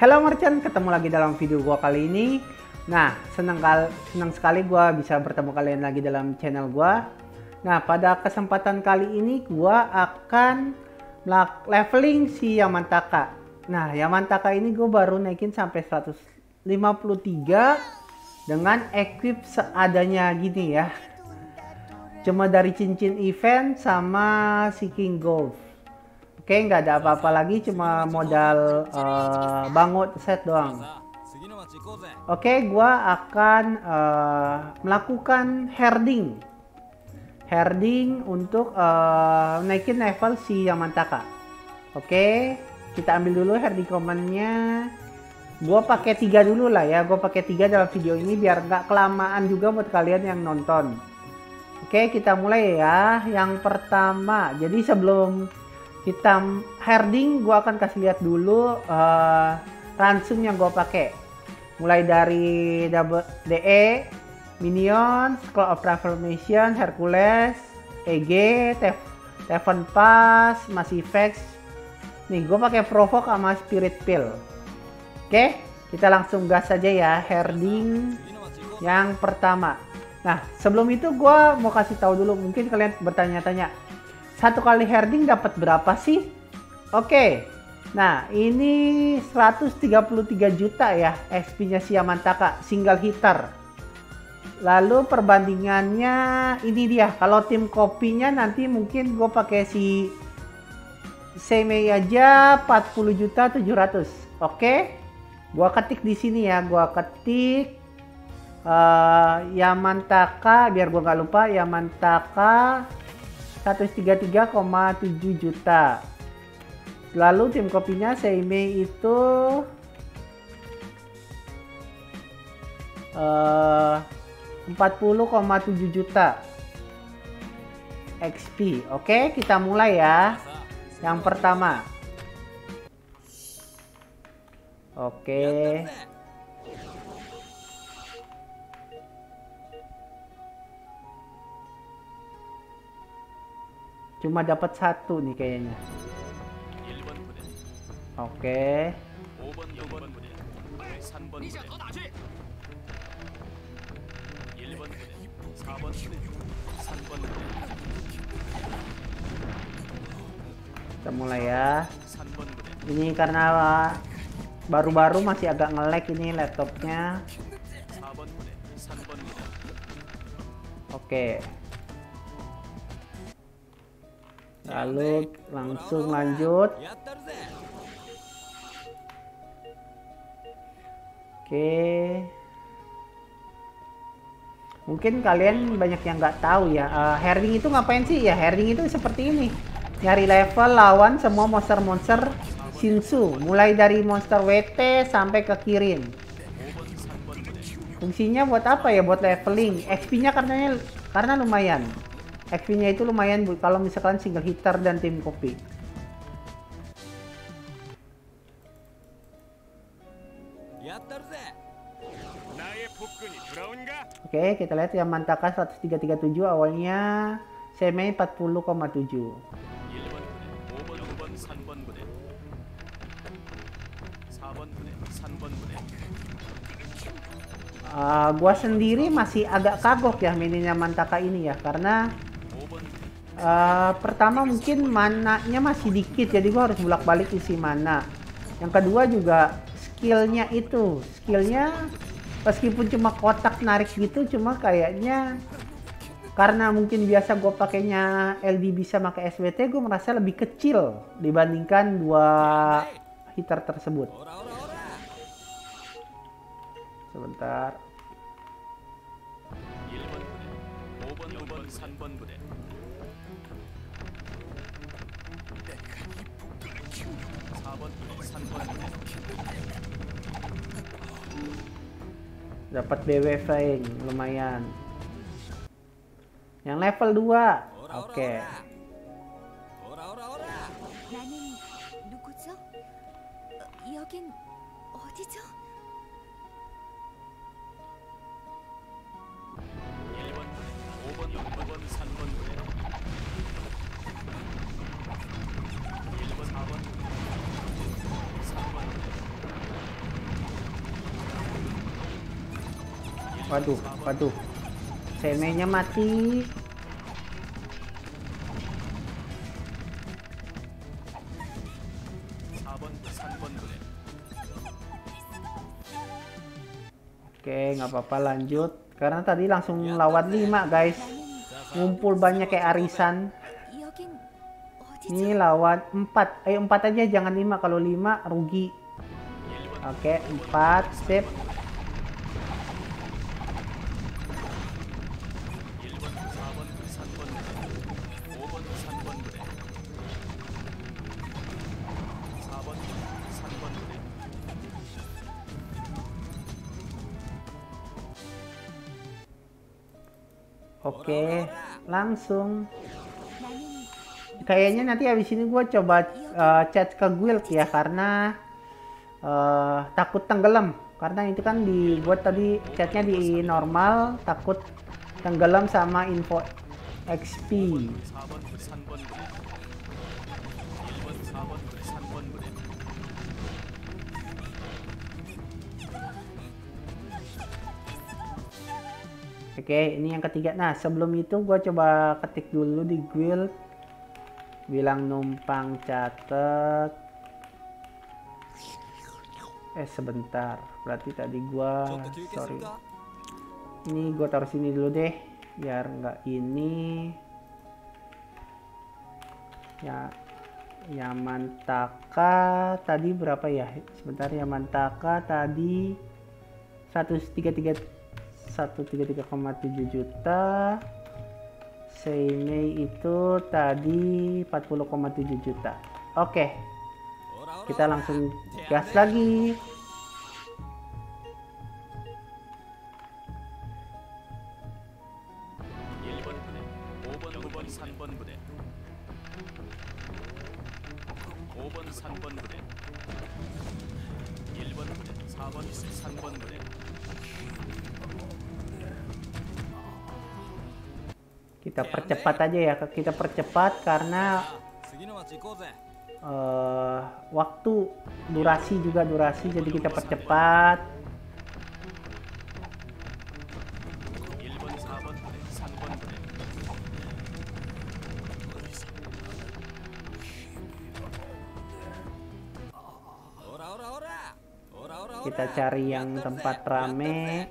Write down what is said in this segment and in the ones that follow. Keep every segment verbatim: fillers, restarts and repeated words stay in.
Halo merchant, ketemu lagi dalam video gua kali ini. Nah, senang kal senang sekali gua bisa bertemu kalian lagi dalam channel gua. Nah, pada kesempatan kali ini gua akan leveling si Yamantaka. Nah, Yamantaka ini gua baru naikin sampai seratus lima puluh tiga dengan equip seadanya gini ya. Cuma dari cincin event sama si King Gold. Oke, nggak ada apa-apa lagi, cuma modal uh, bangut set doang. Oke, gua akan uh, melakukan herding. Herding untuk uh, naikin level si Yamantaka. Oke, kita ambil dulu herding command-nya. Gua pakai tiga dulu lah ya, gua pakai tiga dalam video ini biar nggak kelamaan juga buat kalian yang nonton. Oke, kita mulai ya. Yang pertama, jadi sebelum kita herding, gua akan kasih lihat dulu uh, ransum yang gua pakai. Mulai dari D E, Minion, Scroll of Transformation, Hercules, E G, Tefon Pass, Massifex. Nih, gua pakai Provoke sama Spirit Pill. Oke, kita langsung gas saja ya herding yang pertama. Nah, sebelum itu gua mau kasih tahu dulu, mungkin kalian bertanya-tanya, satu kali herding dapat berapa sih? Oke, nah ini seratus tiga puluh tiga juta ya X P-nya si Yamantaka, single hitter. Lalu perbandingannya ini dia, kalau tim kopinya nanti mungkin gue pakai si Seimei aja empat puluh juta tujuh ratus. Oke, gue ketik di sini ya, gue ketik uh, Yamantaka biar gue nggak lupa, Yamantaka seratus tiga puluh tiga koma tujuh juta. Lalu tim kopinya Seimei itu uh, empat puluh koma tujuh juta X P. Oke, kita mulai ya. Yang pertama. Oke. Cuma dapat satu nih kayaknya. Oke. Kita mulai ya. Ini karena baru-baru masih agak nge-lag ini laptopnya. Oke. Lalu langsung lanjut. Oke. Mungkin kalian banyak yang nggak tahu ya. Uh, herding itu ngapain sih? Ya herding itu seperti ini. Nyari level lawan semua monster-monster Shinsu. Mulai dari monster W T sampai ke Kirin. Fungsinya buat apa ya? Buat leveling. X P-nya karena karena lumayan. X P-nya itu lumayan bu, kalau misalkan single hitter dan tim kopi. Oke, kita lihat Yamantaka seratus tiga puluh tujuh awalnya, Seimei empat puluh koma tujuh. Uh, gua sendiri masih agak kagok ya mainin Yamantaka ini ya, karena Uh, pertama mungkin mananya masih dikit, jadi gua harus bolak-balik isi mana. Yang kedua juga skillnya itu, skillnya meskipun cuma kotak narik gitu, cuma kayaknya karena mungkin biasa gue pakainya L D bisa pakai S W T, gue merasa lebih kecil dibandingkan dua hitter tersebut. Sebentar. Dapat B W flying lumayan. Yang level dua. Oke. Okay. Waduh, waduh. Semenya mati. Oke, nggak apa-apa, lanjut. Karena tadi langsung lawan lima, guys. Ngumpul banyak kayak arisan. Ini lawan empat. Ayo empat aja, jangan lima. Kalau lima rugi. Oke, empat. Sip. Oke, langsung. Kayaknya nanti habis ini gue coba uh, chat ke guild ya, karena uh, takut tenggelam. Karena itu kan di gue tadi chatnya di normal, takut tenggelam sama info X P. Oke, ini yang ketiga. Nah, sebelum itu gue coba ketik dulu di guild. Bilang numpang catet. Eh, sebentar. Berarti tadi gue, sorry. Ini gue taruh sini dulu deh. Biar nggak ini. Ya, Yamantaka tadi berapa ya? Sebentar, Yamantaka tadi seratus tiga puluh tiga seratus tiga puluh tiga koma tujuh juta. Seimei itu tadi empat puluh koma tujuh juta. Oke, kita langsung gas lagi. Kita percepat aja ya, kita percepat karena uh, waktu durasi juga durasi, jadi kita percepat. Kita cari yang tempat rame.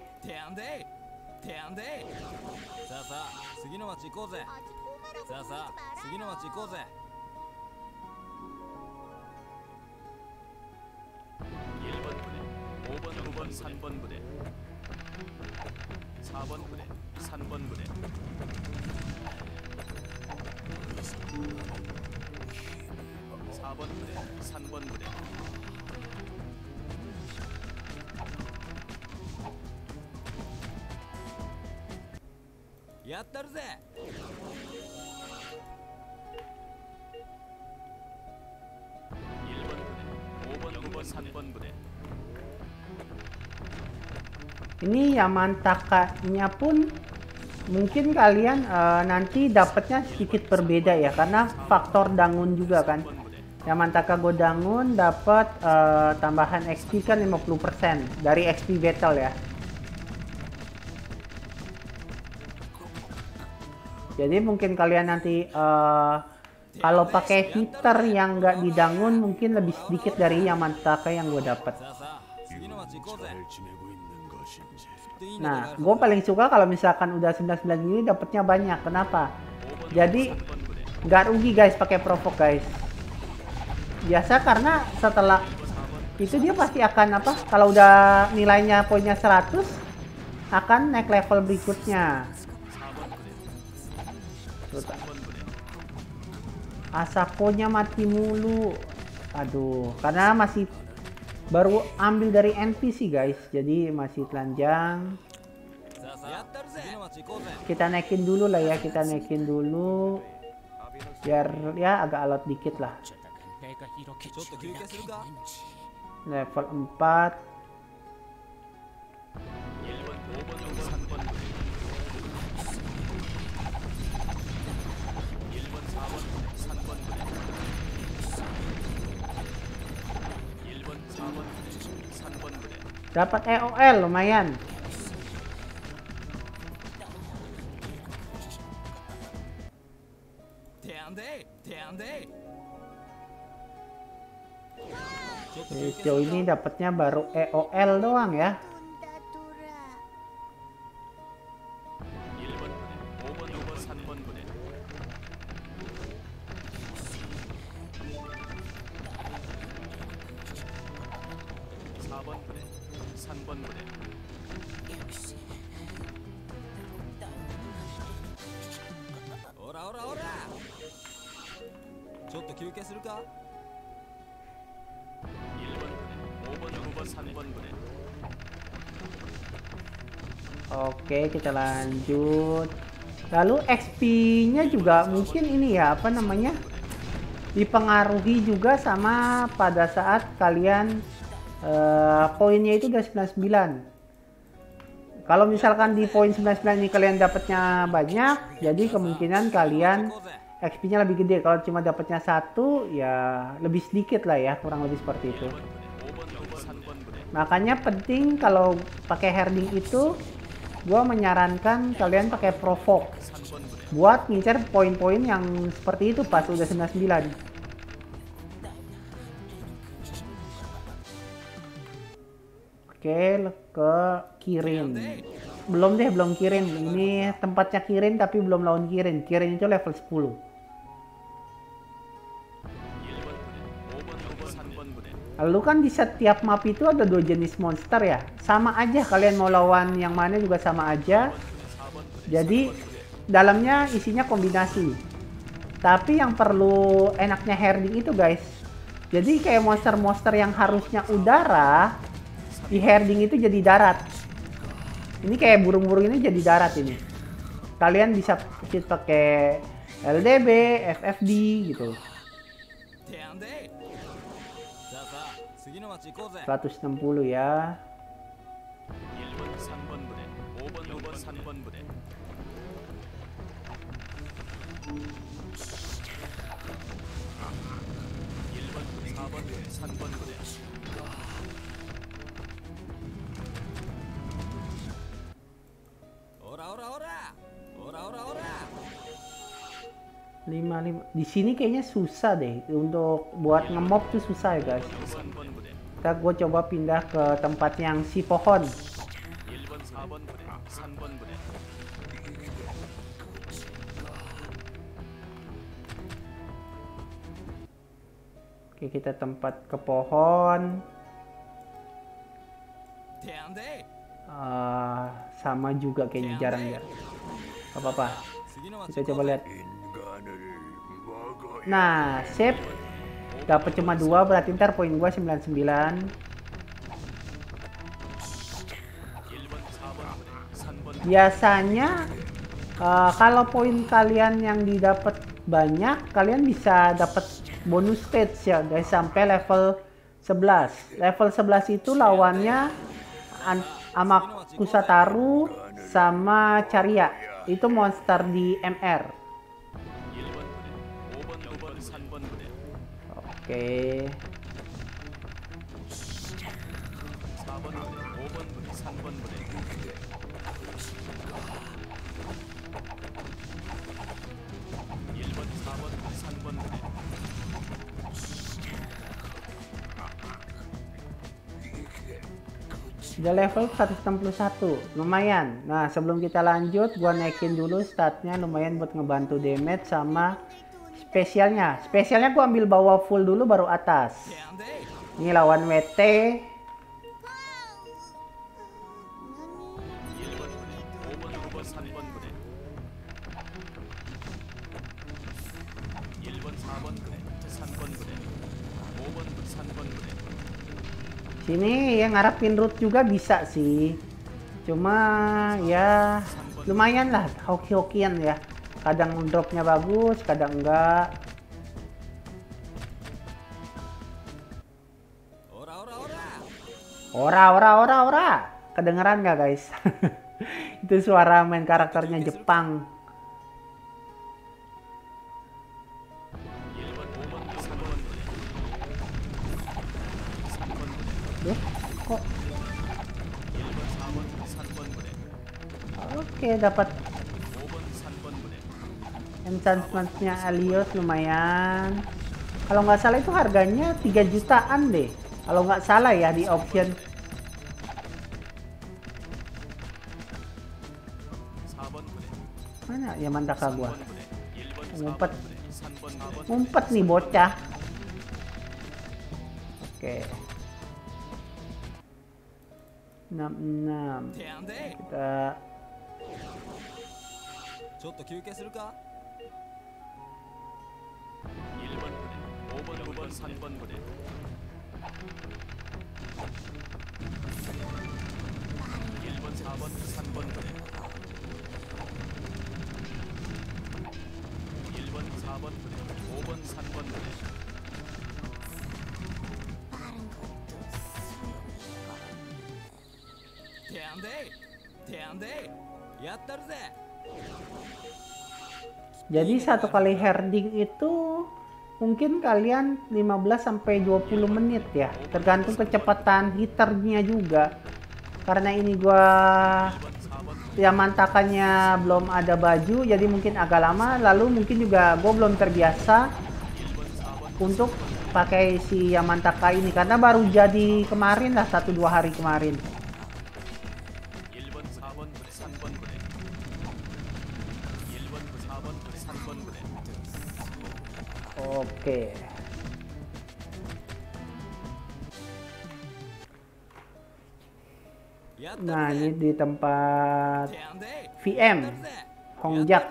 Ini Yamantaka-nya pun mungkin kalian uh, nanti dapatnya sedikit berbeda ya, karena faktor dangun juga kan. Yamantaka Go Dangun dapat uh, tambahan X P kan lima puluh persen dari X P battle ya. Jadi mungkin kalian nanti uh, kalau pakai hitter yang nggak didangun mungkin lebih sedikit dari Yamantaka yang gue dapat. Nah, gue paling suka kalau misalkan udah sembilan puluh sembilan ini dapatnya banyak. Kenapa? Jadi nggak rugi guys pakai provoke guys. Biasa karena setelah itu dia pasti akan apa? Kalau udah nilainya poinnya seratus akan naik level berikutnya. Asakonya mati mulu. Aduh, karena masih baru ambil dari N P C guys, jadi masih telanjang. Kita naikin dulu lah ya, kita naikin dulu biar ya agak alot dikit lah. Level empat. Dapat E O L lumayan. Sejauh ini dapatnya baru E O L doang ya. Oke, kita lanjut. Lalu X P-nya juga mungkin ini ya, apa namanya? Dipengaruhi juga sama pada saat kalian uh, poinnya itu udah sembilan puluh sembilan. Kalau misalkan di poin sembilan puluh sembilan ini kalian dapatnya banyak, jadi kemungkinan kalian X P-nya lebih gede. Kalau cuma dapatnya satu, ya lebih sedikit lah ya, kurang lebih seperti itu. Makanya penting kalau pakai herding itu, gue menyarankan kalian pakai provoke buat ngincer poin-poin yang seperti itu pas udah sembilan puluh sembilan. Oke, ke Kirin. Belum deh, belum Kirin. Ini tempatnya Kirin tapi belum lawan Kirin. Kirin itu level sepuluh. Lalu kan di setiap map itu ada dua jenis monster ya. Sama aja kalian mau lawan yang mana juga sama aja. Jadi dalamnya isinya kombinasi. Tapi yang perlu enaknya herding itu guys. Jadi kayak monster-monster yang harusnya udara, di herding itu jadi darat. Ini kayak burung-burung ini jadi darat ini. Kalian bisa pakai L D B, F F D gitu. seratus enam puluh ya. lima lima di sini kayaknya susah deh untuk buat ngemob tuh susah ya guys. Kita gue coba pindah ke tempat yang si pohon. Oke, kita tempat ke pohon. Uh, sama juga kayaknya, jarang ya. Apa-apa. Kita coba lihat. Nah, save. Dapat cuma dua, berarti ntar poin gua sembilan puluh sembilan. Biasanya uh, kalau poin kalian yang didapat banyak, kalian bisa dapat bonus stage ya guys sampai level sebelas. Level sebelas itu lawannya sama Kusataru sama Caria. Itu monster di M R. Oke. Sudah level seratus enam puluh satu, lumayan. Nah, sebelum kita lanjut, gua naikin dulu statnya lumayan buat ngebantu damage sama spesialnya. Spesialnya gua ambil bawah full dulu baru atas. Ini lawan W T. Sini yang ngarapin root juga bisa sih. Cuma ya lumayan lah, hoki-hokian ya. Kadang dropnya bagus, kadang enggak. Ora ora ora ora. Kedengeran nggak guys? Itu suara main karakternya Jepang. Duh, kok? Oke, dapat. Enchantment-nya Alios lumayan. Kalau nggak salah itu harganya tiga jutaan deh. Kalau nggak salah ya di option. Mana ya Mantaka gua? Ngumpet. Ngumpet nih bocah. Oke. enam puluh enam. Kita jadi satu kali herding itu mungkin kalian lima belas sampai dua puluh menit ya, tergantung kecepatan hiternya juga. Karena ini gua ya mantakannya belum ada baju, jadi mungkin agak lama. Lalu mungkin juga gua belum terbiasa untuk pakai si Yamantaka ini karena baru jadi kemarin lah, satu dua hari kemarin. Oke. Nah, ini di tempat V M Hongjak.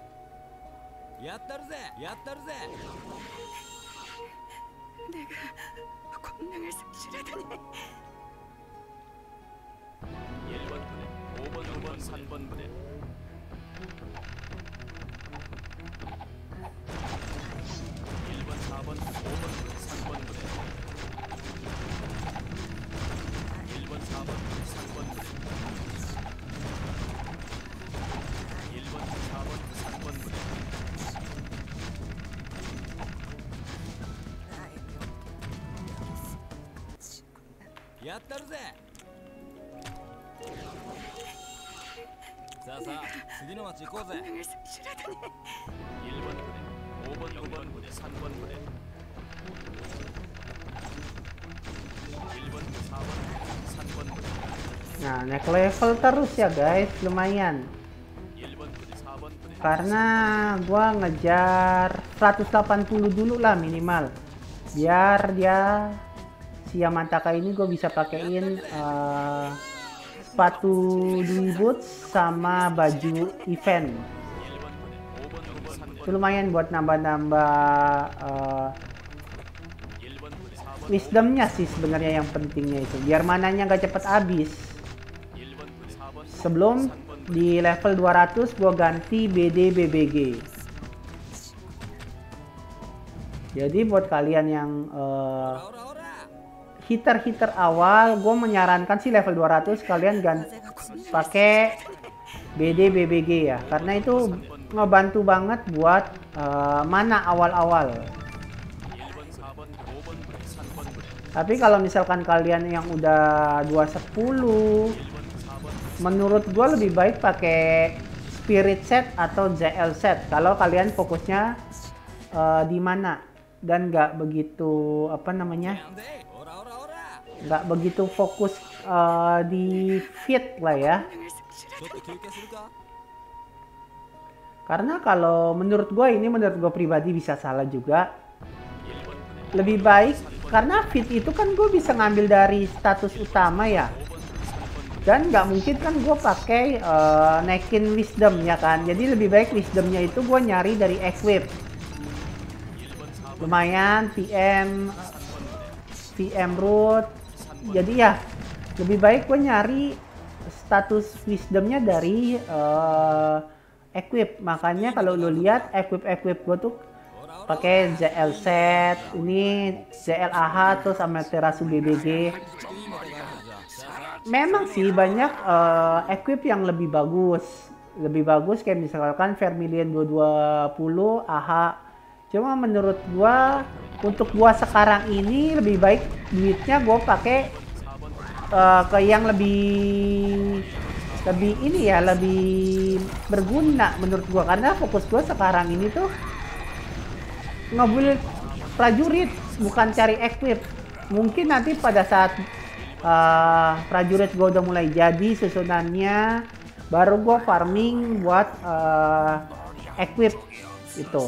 Nah, naik level terus ya guys, lumayan. Karena gua ngejar seratus delapan puluh dulu lah minimal. Biar dia si Yamantaka ini gue bisa pakein uh, sepatu Dui Boots sama baju event. Itu lumayan buat nambah-nambah uh, wisdomnya sih sebenarnya yang pentingnya itu. Biar mananya gak cepet habis. Sebelum di level dua ratus gue ganti B D B B G. Jadi buat kalian yang uh, hitter-hitter awal, gue menyarankan sih level dua ratus kalian ganti pakai B D B B G ya, karena itu ngebantu banget buat uh, mana awal-awal. Tapi kalau misalkan kalian yang udah dua sepuluh, menurut gue lebih baik pakai Spirit Set atau Z L Set kalau kalian fokusnya uh, di mana dan nggak begitu apa namanya nggak begitu fokus uh, di fit lah ya. Karena kalau menurut gue ini menurut gue pribadi bisa salah juga. Lebih baik karena fit itu kan gue bisa ngambil dari status utama ya. Dan nggak mungkin kan gue pakai uh, naikin wisdom ya kan. Jadi lebih baik wisdomnya itu gue nyari dari equip. Lumayan P M P M root. Jadi ya lebih baik gue nyari status wisdomnya dari uh, equip. Makanya kalau lo lihat equip-equip gue tuh pakai Z L set, ini Z L A H terus Amaterasu B B G. Memang sih banyak uh, equip yang lebih bagus, lebih bagus kayak misalkan Vermilion dua dua nol A H. Cuma menurut gua untuk gua sekarang ini lebih baik duitnya gua pakai uh, ke yang lebih lebih ini ya, lebih lebih berguna menurut gua, karena fokus gua sekarang ini tuh ngebuild prajurit, bukan cari equip. Mungkin nanti pada saat uh, prajurit gua udah mulai jadi susunannya, baru gua farming buat uh, equip itu.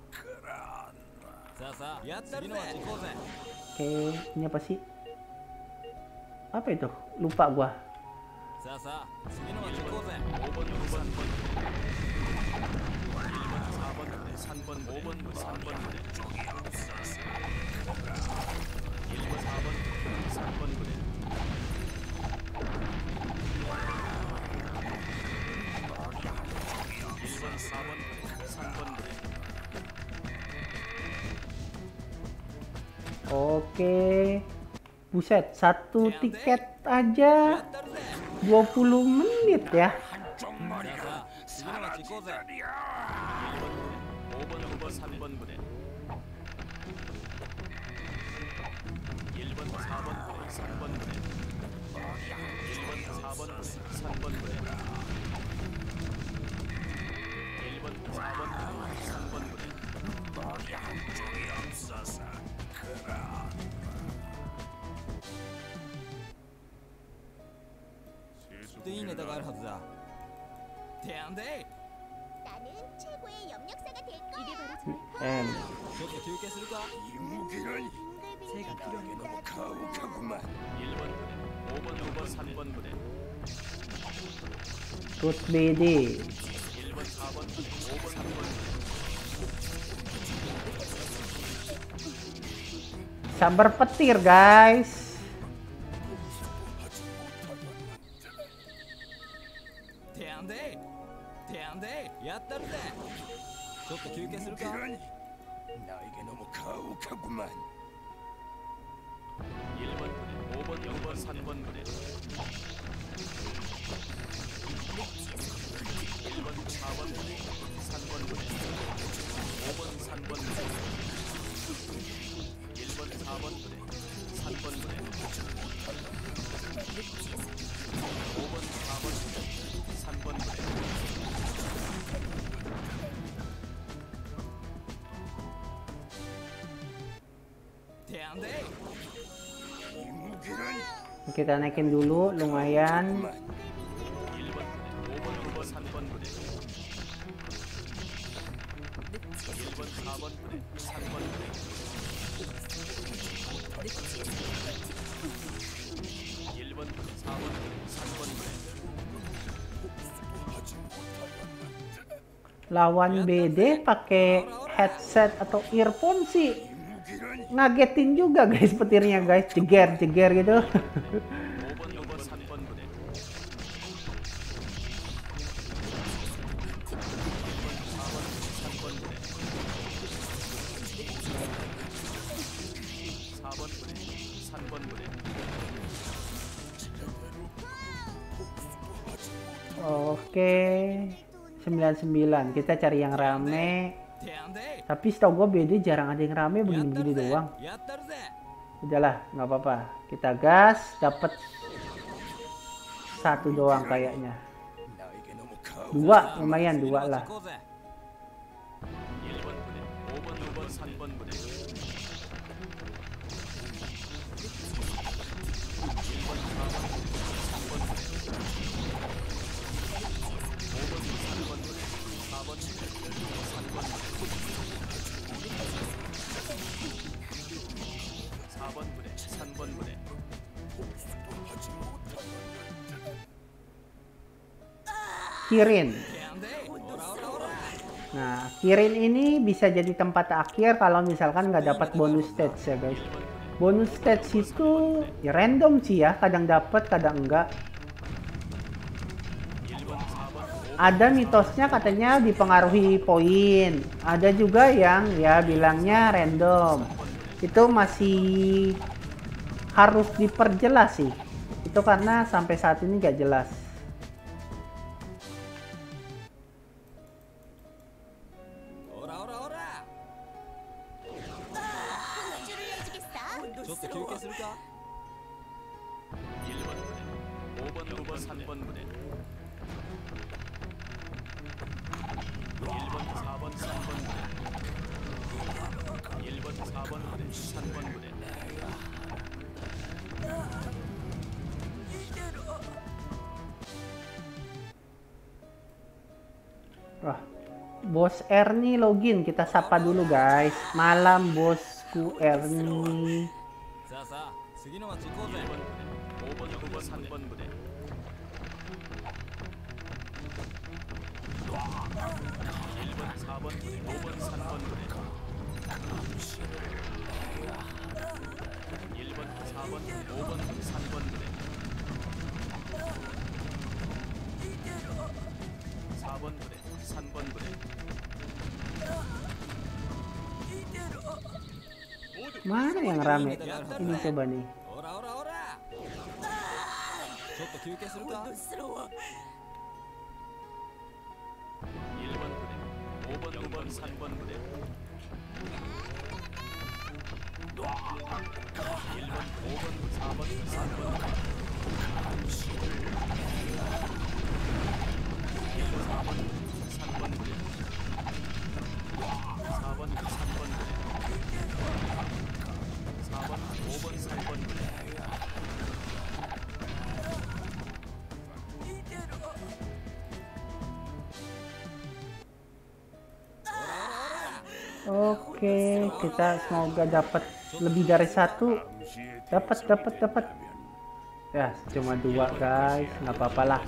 Oke, ini apa sih? Apa itu? Lupa gua. Oke. Buset, satu tiket aja dua puluh menit ya. M. Terus B D. Sabar petir guys. Kita naikin dulu lumayan. Lawan B D pakai headset atau earphone sih ngagetin juga guys petirnya guys, jeger jeger gitu. Oke, sembilan puluh sembilan kita cari yang rame. Tapi setahu gue B D jarang ada yang rame begini-begini doang. Udahlah, nggak apa-apa. Kita gas, dapat satu doang kayaknya. Dua, lumayan dua lah. Kirin. Nah, Kirin ini bisa jadi tempat akhir kalau misalkan nggak dapat bonus stage ya guys. Bonus stage itu ya random sih ya, kadang dapat, kadang enggak. Ada mitosnya katanya dipengaruhi poin, ada juga yang ya bilangnya random. Itu masih harus diperjelas sih. Itu karena sampai saat ini nggak jelas. Wah, Bos Ernie login, kita sapa dulu guys. Malam bosku Ernie. Mana yang rame? Ini coba nih. Oke, kita semoga dapat lebih dari satu. Dapat, dapat, dapat. Ya, cuma dua guys, nggak apa-apa lah.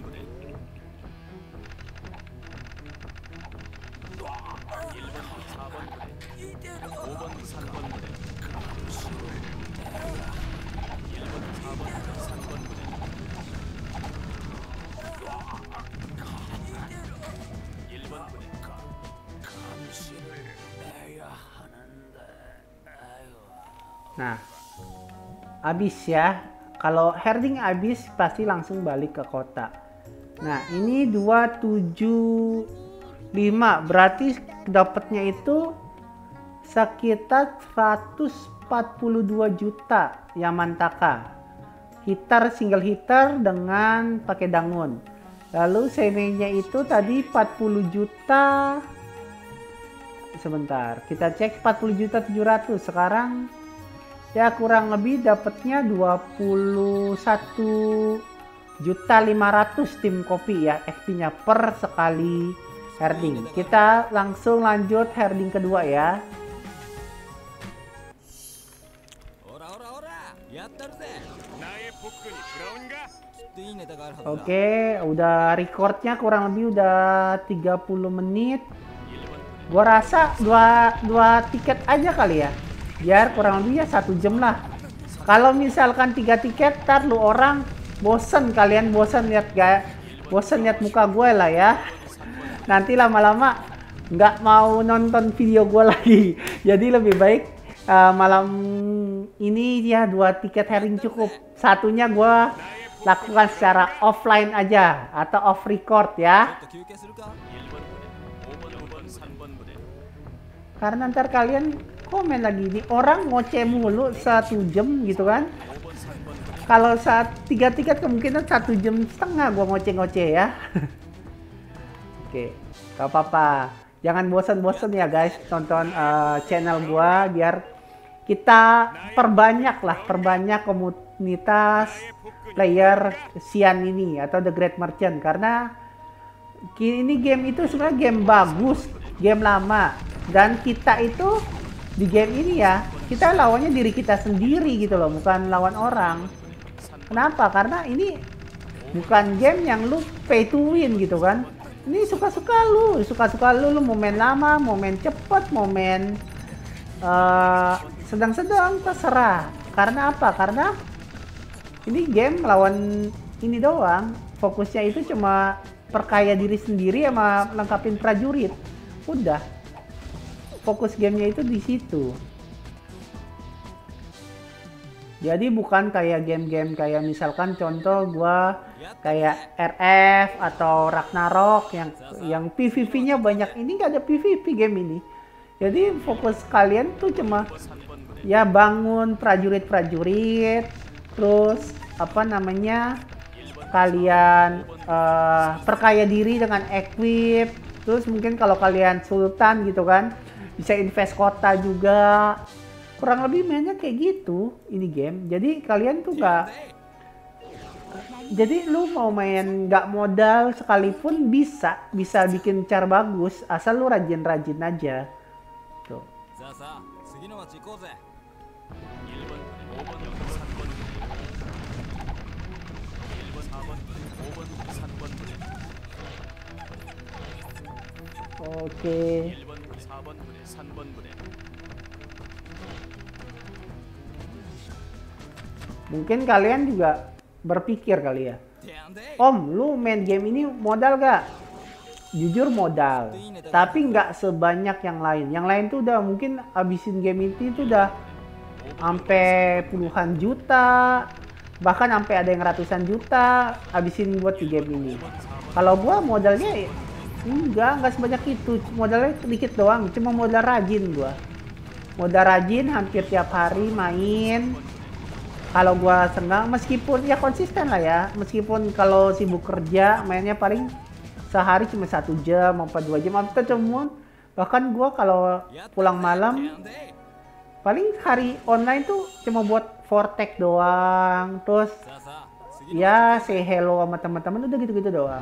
Nah, habis ya. Kalau herding habis pasti langsung balik ke kota. Nah, ini dua tujuh lima berarti dapatnya itu sekitar seratus empat puluh dua juta Yamantaka. Hitter single hitter dengan pakai dangun. Lalu senenya itu tadi empat puluh juta. Sebentar, kita cek empat puluh juta tujuh ratus. Sekarang ya kurang lebih dapatnya dua puluh satu juta lima ratus tim kopi ya X P-nya per sekali herding. Kita langsung lanjut herding kedua ya. Oke, udah recordnya kurang lebih udah tiga puluh menit. Gua rasa dua, dua tiket aja kali ya. Biar kurang lebih ya satu jam lah. Kalau misalkan tiga tiket, ntar lu orang bosen, kalian bosen lihat gak, bosen lihat muka gue lah ya. Nanti lama-lama nggak mau nonton video gue lagi. Jadi lebih baik uh, malam ini ya dua tiket herding cukup. Satunya gue lakukan secara offline aja atau off record ya. Karena ntar kalian komen lagi nih orang ngoceh mulu satu jam gitu kan. Kalau saat tiga tiket kemungkinan satu jam setengah gua ngoceh-ngoceh ya. Oke, gak apa-apa. Jangan bosan-bosan ya guys tonton uh, channel gua biar kita perbanyak lah, perbanyak komunitas player Xian ini atau The Great Merchant. Karena ini game itu sebenarnya game bagus, game lama, dan kita itu di game ini ya kita lawannya diri kita sendiri gitu loh, bukan lawan orang. Kenapa? Karena ini bukan game yang lu pay to win gitu kan. Ini suka-suka lu, suka-suka lu, lu mau main lama, mau main cepet, mau main uh, sedang-sedang, terserah. Karena apa? Karena ini game lawan ini doang. Fokusnya itu cuma perkaya diri sendiri sama lengkapin prajurit. Udah. Fokus gamenya itu di situ. Jadi bukan kayak game-game kayak misalkan contoh gua kayak R F atau Ragnarok yang yang P V P-nya banyak. Ini nggak ada P V P game ini. Jadi fokus kalian tuh cuma ya bangun prajurit-prajurit, terus apa namanya kalian uh, perkaya diri dengan equip, Terus mungkin kalau kalian sultan gitu kan, bisa invest kota juga. Kurang lebih mainnya kayak gitu ini game. Jadi kalian tuh nggak, jadi lu mau main nggak modal sekalipun bisa, bisa bikin cara bagus asal lu rajin-rajin aja. Tuh. Oke. Mungkin kalian juga berpikir kali ya, Om, lu main game ini modal gak? Jujur modal, tapi nggak sebanyak yang lain. Yang lain tuh udah mungkin abisin game ini tuh udah sampai puluhan juta, bahkan sampai ada yang ratusan juta abisin buat di game ini. Kalau gua modalnya enggak, enggak sebanyak itu, modalnya sedikit doang, cuma modal rajin gua. Modal rajin hampir tiap hari main. Kalau gua senggang, meskipun ya konsisten lah ya, meskipun kalau sibuk kerja mainnya paling sehari cuma satu jam, empat dua jam, atau cuma bahkan gua kalau pulang malam paling hari online tuh cuma buat Vortex doang, terus ya say hello sama teman-teman, udah gitu-gitu doang.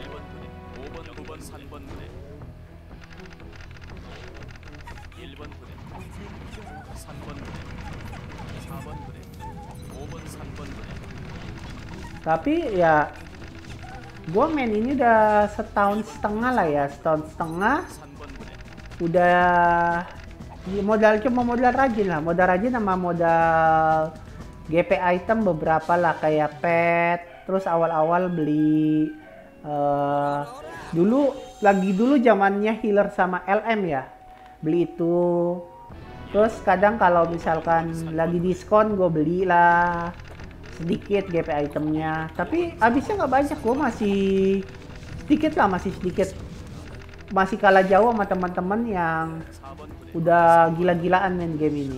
Tapi ya gue main ini udah setahun setengah lah ya, setahun setengah udah modal, cuma modal rajin lah, modal rajin sama modal G P item beberapa lah, kayak pet, terus awal-awal beli uh, dulu lagi dulu zamannya healer sama L M ya, beli itu. Terus kadang kalau misalkan lagi diskon gue beli lah sedikit G P itemnya, tapi habisnya nggak banyak, gue masih sedikit lah, masih sedikit, masih kalah jauh sama teman-teman yang udah gila-gilaan main game ini.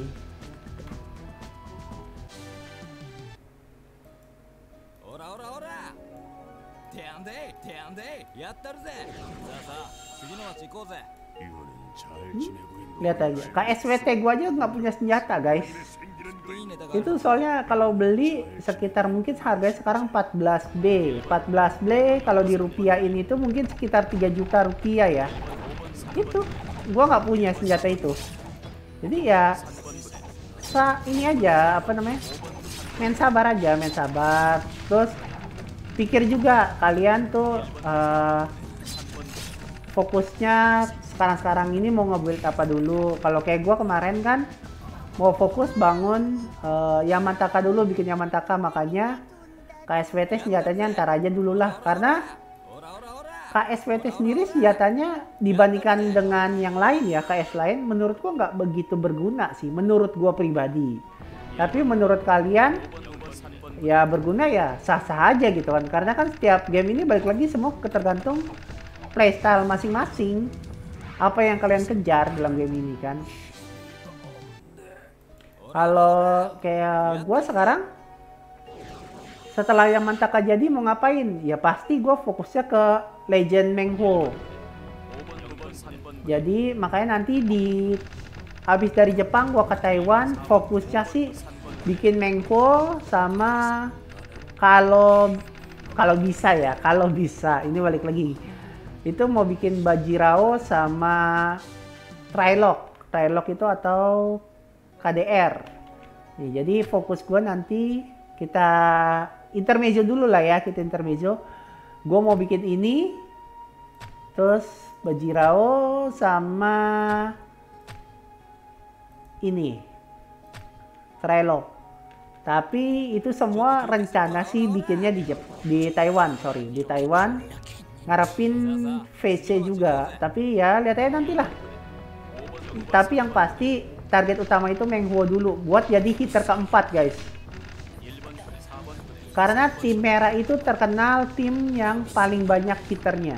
Hmm, lihat aja, K S W T gue aja nggak punya senjata guys. Itu soalnya kalau beli sekitar mungkin harganya sekarang empat belas B. empat belas B kalau di rupiah ini tuh mungkin sekitar tiga juta rupiah ya. Itu gua nggak punya senjata itu. Jadi ya sa ini aja, apa namanya? Main sabar aja, main sabar. Terus pikir juga kalian tuh uh, fokusnya sekarang-sekarang ini mau nge-build apa dulu. Kalau kayak gua kemarin kan mau fokus bangun uh, Yamantaka dulu, bikin Yamantaka, makanya K S W T senjatanya ntar aja dulu lah, karena K S W T sendiri senjatanya dibandingkan dengan yang lain ya, K S lain menurut gua nggak begitu berguna sih, menurut gua pribadi. Tapi menurut kalian ya berguna ya sah-sah aja gitu kan, karena kan setiap game ini balik lagi semua tergantung playstyle masing-masing, apa yang kalian kejar dalam game ini kan. Kalau kayak gue sekarang setelah Yamantaka jadi mau ngapain? Ya pasti gue fokusnya ke Legend Mengho. Jadi makanya nanti di habis dari Jepang gue ke Taiwan, fokusnya sih bikin Mengho sama kalau kalau bisa ya, kalau bisa ini balik lagi. Itu mau bikin Bajirao sama Trilok. Trilok itu atau K D R. Nih, jadi fokus gue nanti kita intermezzo dulu lah ya, kita intermezzo. Gue mau bikin ini, terus Bajirao sama ini Trilok. Tapi itu semua rencana sih bikinnya di Jep di Taiwan, sorry di Taiwan. Ngarepin V C juga, tapi ya lihat aja nantilah. Tapi yang pasti target utama itu Mengho dulu buat jadi hitter keempat guys, karena tim merah itu terkenal tim yang paling banyak hitternya.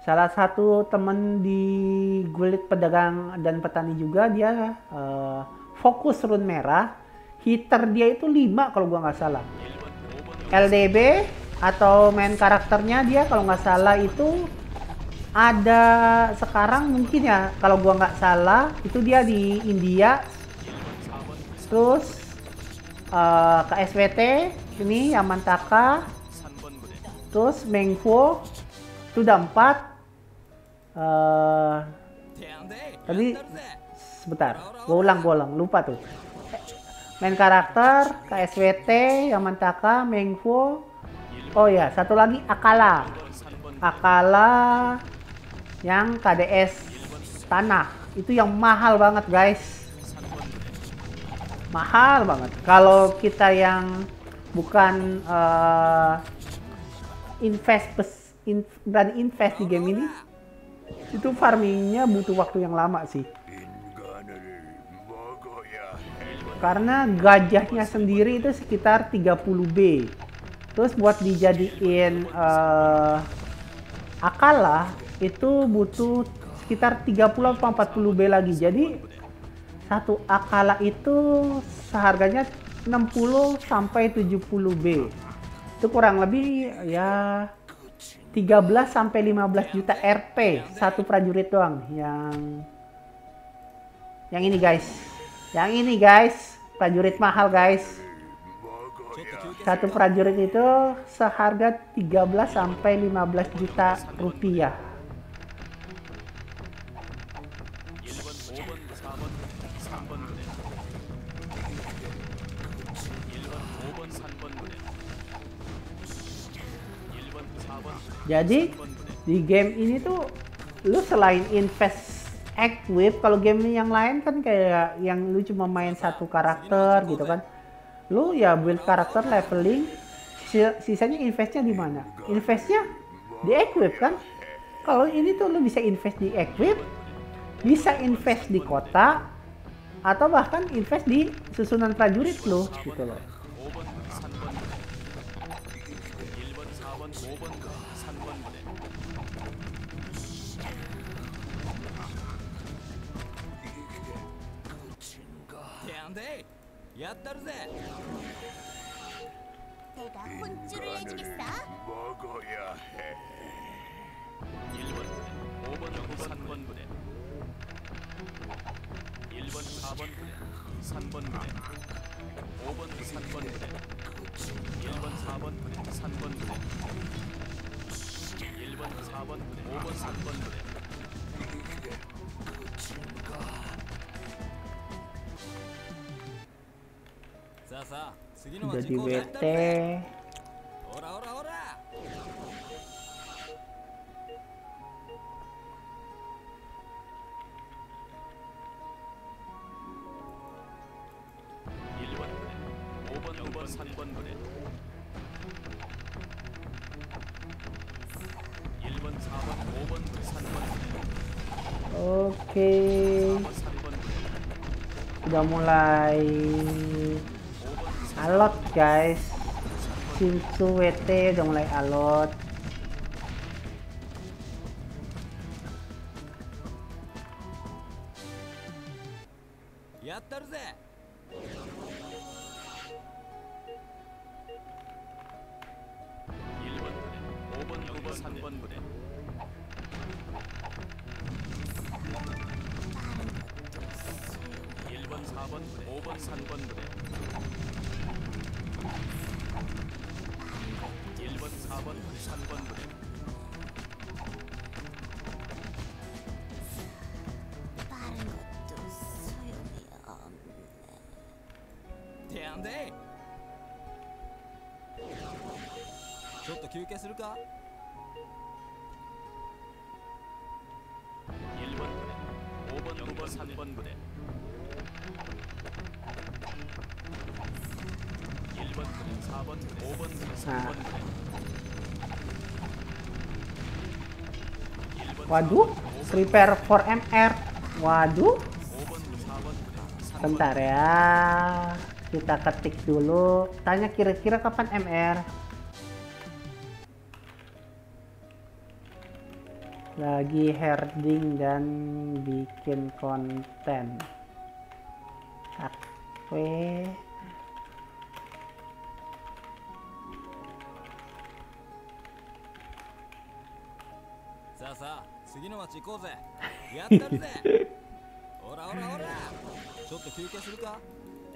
salah satu temen di guild pedagang dan petani juga, dia uh, fokus rune merah. Hitter dia itu lima kalau gua nggak salah. L D B atau main karakternya dia kalau nggak salah itu ada sekarang mungkin ya, kalau gua nggak salah itu dia di India. Terus uh, ke S W T ini Yamantaka, terus Mengpo itu udah empat. Uh, tadi sebentar, gua ulang gua ulang lupa tuh. Main karakter K S W T, Yamantaka, Mengpo. Oh ya, satu lagi Akala. Akala yang K D S tanah. Itu yang mahal banget, guys. Mahal banget. Kalau kita yang bukan uh, invest in, dan invest di game ini, itu farmingnya butuh waktu yang lama sih. Karena gajahnya sendiri itu sekitar tiga puluh B. Terus buat dijadiin uh, Akala itu butuh sekitar tiga puluh atau empat puluh B lagi. Jadi satu Akala itu seharganya enam puluh sampai tujuh puluh B. Itu kurang lebih ya tiga belas sampai lima belas juta R P satu prajurit doang. Yang yang ini, guys. Yang ini, guys, prajurit mahal, guys. Satu prajurit itu seharga tiga belas sampai lima belas juta rupiah. Jadi di game ini tuh lu selain invest equip, kalau game yang lain kan kayak yang lu cuma main satu karakter gitu kan, lu ya build karakter, leveling, sisanya investnya di mana? Investnya di equip kan. Kalau ini tuh lu bisa invest di equip, bisa invest di kota, atau bahkan invest di susunan prajurit lu gitu loh. 내가 혼쭐을 내주겠어? 먹어야 해. 일 번 오 번 삼 번 부대 일 번 사 번 부대 삼 번 부대 오 번 삼 번 부대 일 번 사 번 부대 삼 번 부대 일 번 사 번 부대 오 번 삼 번 부대 Jadi W T. 오라 오라 오라 일 번 부대 오 번 오 번 삼 번 부대 일 번 사 번 오 번 삼 번 부대 Oke, 삼 번 부대 udah mulai alot, guys. Shinsu W T udah mulai alot. 일 번 부대 오 번 오 번 삼 번 부대 일 번 사 번 부대 오 번 삼 번 부대 일 번 사 번 삼 번 부대 빠른 것도 소용이 없네. 대안돼. ちょっと休憩するか? 일 번 부대 오 번 오 번 삼 번 부대 일 번 부대 사 번 부대 오 번 부대 삼 번 부대 일 번 Waduh, prepare for M R. Waduh, 오 번 사 번 부대 삼 번 bentar ya. Kita ketik dulu. Tanya kira-kira kapan M R. Lagi herding dan bikin konten. Capek. さあさあ次の町行こうぜ。やったるぜ。ほらほらほら、ちょっと休憩するか。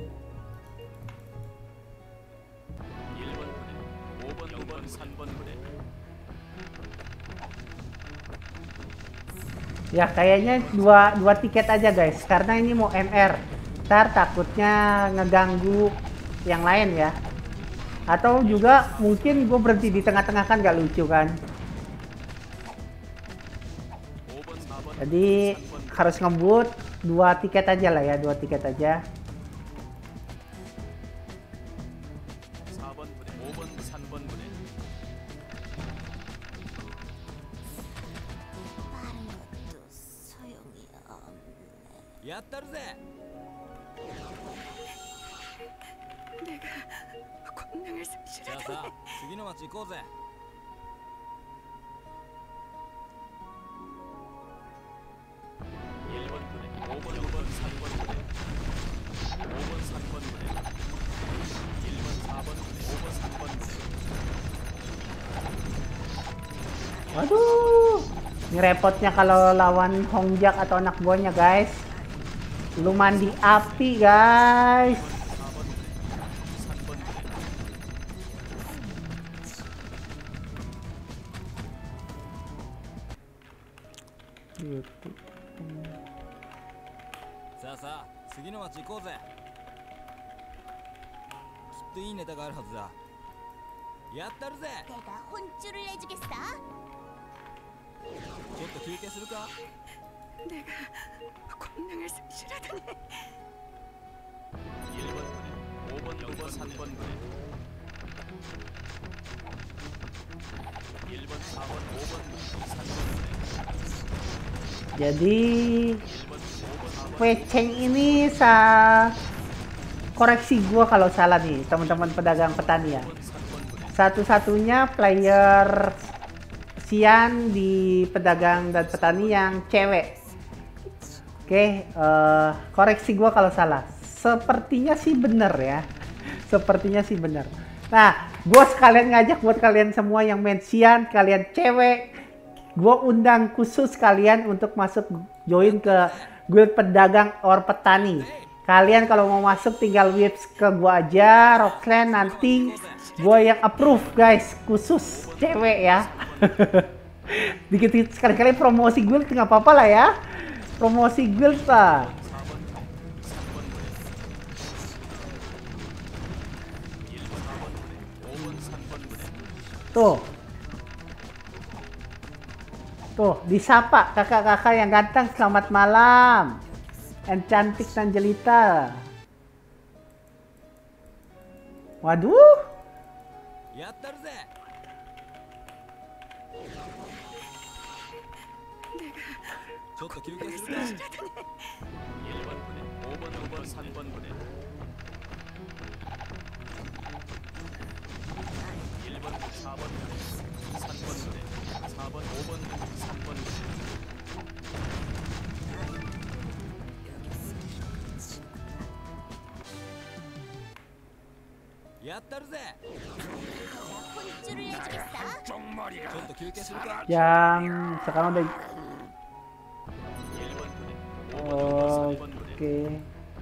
일 번 부대, 오 번, 구 번, 삼 번 부대. Ya kayaknya dua dua tiket aja guys, karena ini mau M R. Ntar takutnya ngeganggu yang lain ya. Atau juga mungkin gue berhenti di tengah-tengah, kan gak lucu kan. 오 번, 사 번, Jadi harus ngebut dua tiket aja lah ya, dua tiket aja. 사 번 부대, 오 번, 삼 번 부대. 빠른 것도 소용이 없네. やったるぜ。 권능을 さあさあ次の町行こうぜ。 일 번 부대, 오 번, 구 번, 삼 번 부대. 오 번, 삼 번 부대. 일 번, 사 번 부대, 오 번, 삼 번 부대. Waduh, ini repotnya kalau lawan Hongjak atau anak buahnya guys. Lu mandi api guys. 사 번 부대, 삼 번 부대. YouTube. さあさあ次の町行こうぜ。きっといいネタがあるはずだ。やったるぜ。 내가 혼쭐을 내주겠어. ちょっと休憩するか。 권능을 숭실하다니. 일 번 부대, 오 번, 구 번, 삼 번 부대. 일 번, 사 번, 오 번, 삼 번 부대. Jadi 일 번, 오 번, 사 번. Quecheng ini sa koreksi gua kalau salah nih teman-teman pedagang petani ya. Satu-satunya player Xian di pedagang dan petani yang cewek. Oke, eh, koreksi gua kalau salah. Sepertinya sih bener ya. Sepertinya sih bener. Nah, gua sekalian ngajak buat kalian semua yang main Xian, kalian cewek, gua undang khusus kalian untuk masuk join ke guild pedagang or petani. Kalian kalau mau masuk tinggal whips ke gua aja, Rockland, nanti gua yang approve guys, khusus cewek ya. Dikit-dikit sekali-kali promosi guild nggak apa-apa lah ya. Promosi guild lah. Tuh. Tuh, disapa kakak-kakak yang ganteng, selamat malam. And cantik dan jelita. Waduh. やったるぜ。 ちょっと休憩するか。 일 번 부대, 오 번, 구 번, 삼 번 부대. 일 번, 사 번 부대, 삼 번 부대. 사 번, 오 번, 삼 번 부대. やったるぜ。 혼쭐을 내주겠어. ちょっと休憩するか。 Yang sekarang udah 일 번 부대, 오 번, 구 번, 삼 번 부대. oke.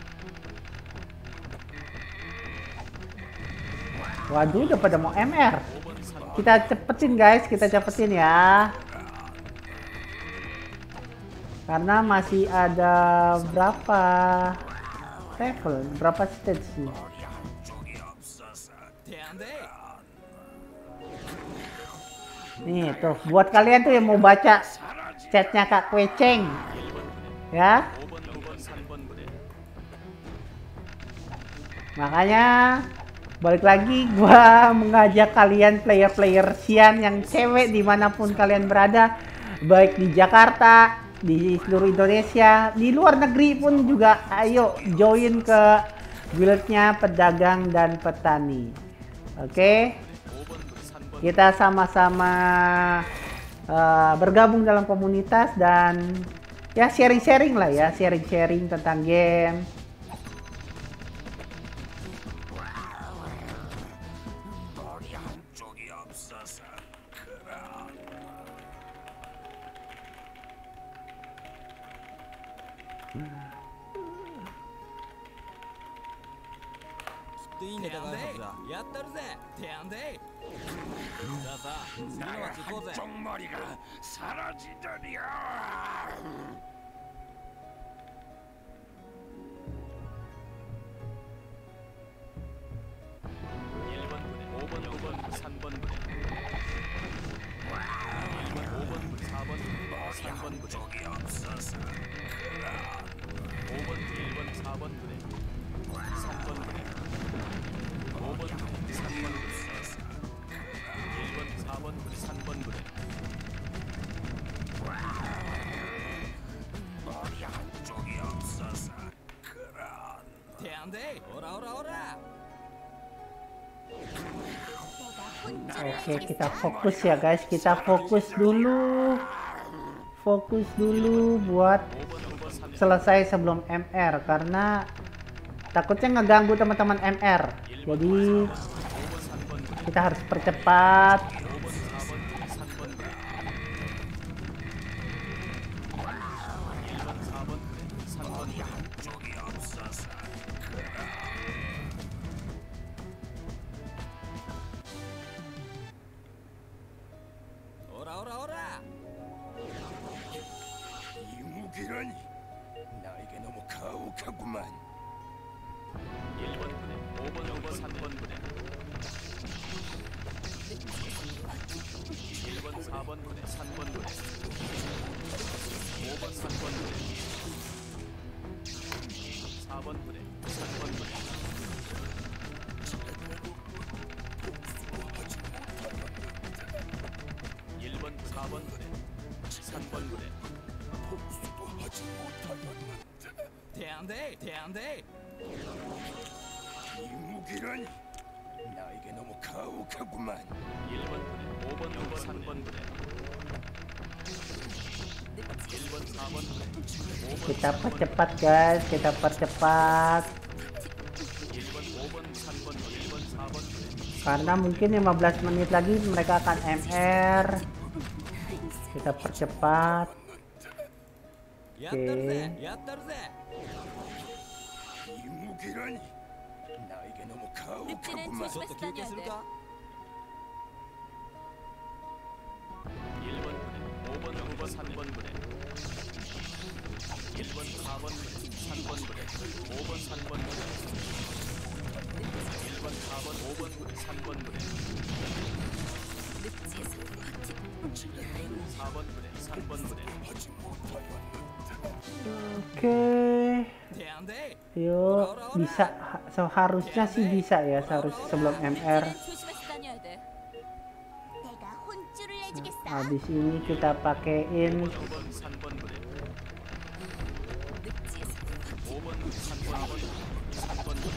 Waduh, udah pada mau M R. 오 번, 삼 번. Kita cepetin guys, kita cepetin ya. Karena masih ada berapa level, berapa stage sih? てやんで。 Nih tuh, buat kalian tuh yang mau baca chatnya Kak Quecheng, ya. 오 번, 구 번, 삼 번 부대. Makanya balik lagi gua mengajak kalian player-player Xian yang cewek dimanapun kalian berada, baik di Jakarta, di seluruh Indonesia, di luar negeri pun juga, ayo join ke guildnya pedagang dan petani. Oke, 오 번, 삼 번. kita sama-sama uh, bergabung dalam komunitas dan ya sharing-sharing lah ya, sharing-sharing tentang game. 머리 한쪽이 없어서 그럼. きっといいネタがあるはずだ。やったるぜ。てやんで。さあさあ、次の街行こうぜ。 쪽머리가 사라지다니야. 일 번 부대, 오 번, 구 번, 삼 번 부대. 일 번, 오 번 부대, 사 번 부대, 삼 번 부대. 쪽이 없어서 오 번, 일 번, 사 번 부대. 삼 번 부대. 오 번, 삼 번 부대. 일 번, 사 번 부대, 삼 번 부대. 머리 한쪽이 없어서 그럼. てやんで。オラオラオラ。 Oke, kita fokus ya guys, kita fokus dulu. Fokus dulu buat selesai sebelum M R karena takutnya ngeganggu teman-teman M R. Jadi kita harus percepat. 오라 오라 오라. 이 무기라니 나에게 너무 가혹하구만. 일 번 부대, 오 번, 구 번, 삼 번 부대. 일 번, 사 번 부대, 삼 번 부대. 오 번, 삼 번 부대. 사 번 부대, 삼 번 부대. 일 번, 사 번 부대, 삼 번 부대. 복수도 하지 못하였는데. てやんで。てやんで。 이 무기라니 나에게 너무 가혹하구만. 일 번 부대, 오 번, 구 번, 삼 번 부대. 일 번, 사 번 부대. 오 번, Kita percepat guys, kita percepat. 일 번, 오 번, 삼 번, 일 번, 사 번 부대. Karena mungkin lima belas menit lagi mereka akan M R. Kita percepat. やったるぜ。やったるぜ。 이 무기라니 나에게 너무 가혹하구만. ちょっと休憩するか。 일 번 부대, 오 번, 구 번, 삼 번 부대. 일 번, 사 번 부대, 삼 번 부대. 오 번, 삼 번 부대. 일 번, 사 번, 오 번 부대, 삼 번 부대. 사 번 부대, 삼 번 부대. Oke. てやんで。 Yuk, bisa seharusnya sih bisa ya, seharusnya sebelum M R. 조심해서 다녀야 돼. 내가 혼쭐을 내주겠어. Habis ini kita pakein 오 번, 삼 번 부대. 오 번, 삼 번, 삼 번 부대.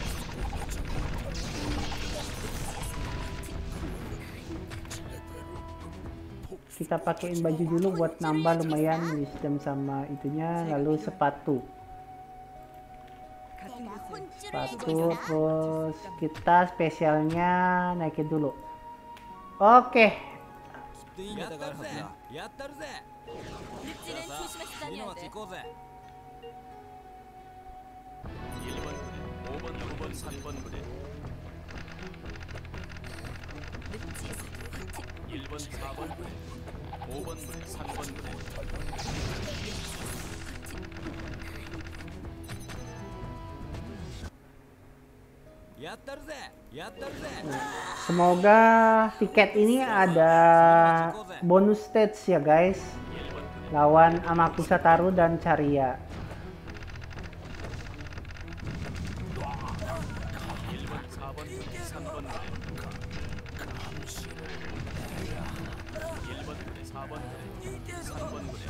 kita pakein baju dulu buat nambah lumayan wisdom sama itunya, lalu sepatu. 내가 혼쭐을 Sepatu 내주겠어. terus kita spesialnya naikin dulu. Oke. きっといいネタがあるはずだ。やったるぜ。 늪지는 さあ 조심해서 次の 다녀야 街 돼. 行こうぜ。 일 번 부대, 오 번, 구 번, 삼 번 부대. 일 번, 사 번 부대. 오 번 부대, 삼 번 부대. やったるぜ。やったるぜ。 Semoga tiket ini ada bonus stage ya guys. Lawan Amakusa Taru dan Caria. 일 번, 사 번 부대, 삼 번 부대. 일 번 부대, 사 번 부대, 삼 번 부대.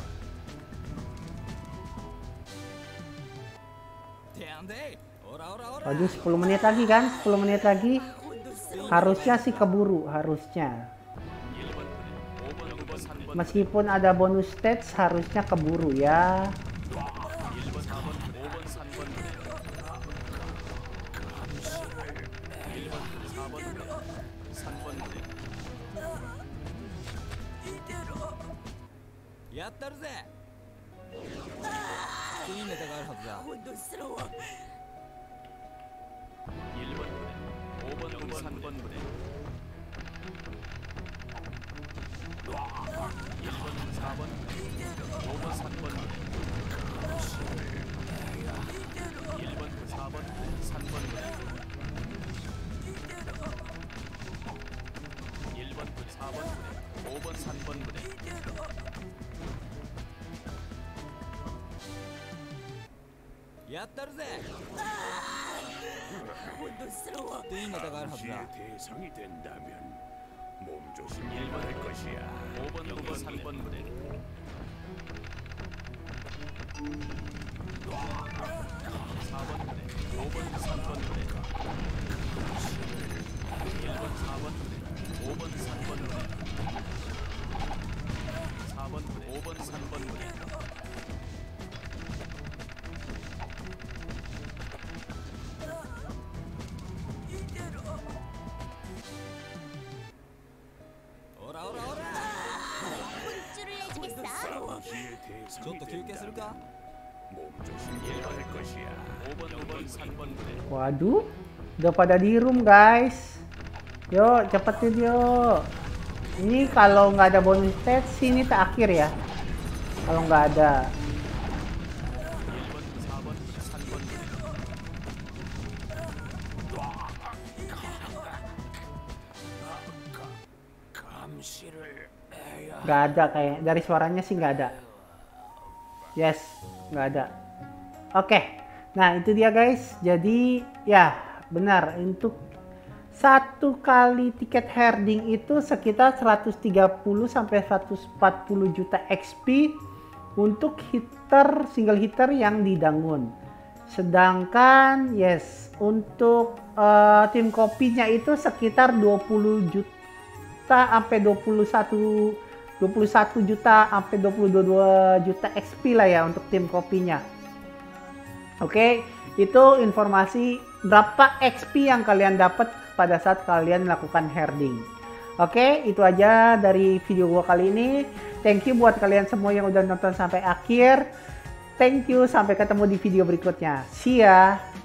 てやんで。オラオラオラ。 Waduh, sepuluh menit lagi kan? sepuluh menit lagi. Harusnya sih keburu, harusnya. 일 번 부대, 오 번, 구 번, 삼 번 Meskipun ada bonus stats harusnya keburu ya. 일 번, 사 번, 오 번, 삼 번 부대. 일 번, 사 번 부대, 삼 번 부대. やったるぜ。いいネタがあるはずだ。 혼돈스러워. 일 번 부대, 오 번, 구 번, 삼 번 부대. 일 번, 사 번, 오 번, 삼 번 부대. 일 번, 사 번, 삼 번 부대. 일 번, 사 번 부대, 오 번, 삼 번 부대. やったるぜ。 혼돈스러워. いいネタがあるはずだ。 당시의 대상이 된다면 몸조심해야 할 것이야. 오 번, 구 번, 삼 번 부대. 사 번 부대, 오 번, 삼 번 부대. 일 번, 사 번 부대, 오 번, 삼 번 부대. 사 번 부대, 오 번, 삼 번 부대. 오라 오라 오라. 혼쭐을 내주겠어. 당시의 ちょっ 대상이 と休憩するか。 된다면 몸조심해야 할 것이야. 오 번, 구 번, 삼 번 부대. Waduh, udah pada di room guys. Yuk cepetin yuk. Ini kalau nggak ada bonus stats sini terakhir ya. Kalau nggak ada. 일 번, 사 번, 삼 번 부대. 감시를 해야 Nggak ada kayak dari suaranya sih nggak ada. Yes, nggak ada. Oke, nah itu dia guys. Jadi ya benar untuk satu kali tiket herding itu sekitar seratus tiga puluh sampai seratus empat puluh juta X P untuk hitter single hitter yang di Dangun. Sedangkan yes untuk uh, tim kopinya itu sekitar dua puluh juta sampai dua puluh satu dua puluh satu juta sampai dua puluh dua juta X P lah ya untuk tim kopinya. Oke, itu informasi berapa X P yang kalian dapat pada saat kalian melakukan herding. Oke, itu aja dari video gua kali ini. Thank you buat kalian semua yang udah nonton sampai akhir. Thank you, sampai ketemu di video berikutnya. See ya.